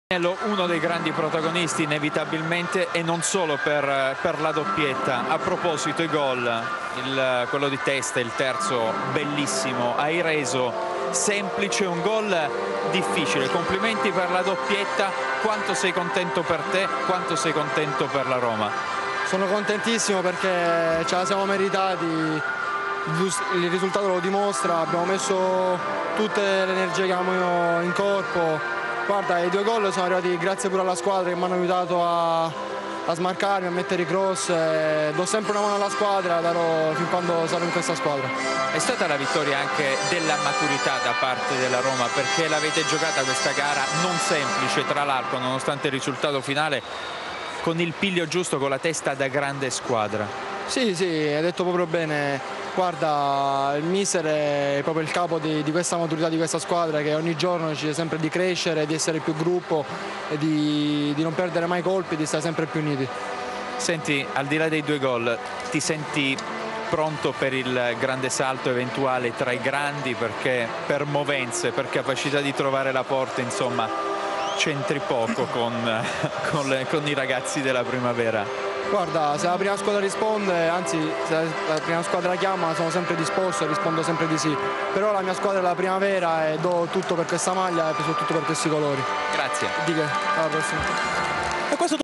Uno dei grandi protagonisti inevitabilmente, e non solo per la doppietta. A proposito, i gol, quello di testa, il terzo bellissimo, hai reso semplice un gol difficile. Complimenti per la doppietta. Quanto sei contento per te, quanto sei contento per la Roma? Sono contentissimo perché ce la siamo meritati, il risultato lo dimostra, abbiamo messo tutte le energie che avevamo in corpo. Guarda, i due gol sono arrivati grazie pure alla squadra che mi hanno aiutato a smarcarmi, a mettere i cross. Do sempre una mano alla squadra, darò fin quando sarò in questa squadra. È stata la vittoria anche della maturità da parte della Roma, perché l'avete giocata questa gara non semplice, tra l'altro, nonostante il risultato finale, con il piglio giusto, con la testa da grande squadra. Sì, hai detto proprio bene. Guarda, il mister è proprio il capo di questa maturità di questa squadra, che ogni giorno decide sempre di crescere, di essere più gruppo e di non perdere mai colpi, di stare sempre più uniti. Senti, al di là dei due gol, ti senti pronto per il grande salto eventuale tra i grandi, perché per movenze, per capacità di trovare la porta, insomma, c'entri poco con i ragazzi della primavera? Guarda, se la prima squadra risponde, anzi se la prima squadra chiama, sono sempre disposto e rispondo sempre di sì. Però la mia squadra è la primavera e do tutto per questa maglia e soprattutto per questi colori. Grazie. Di che, alla prossima.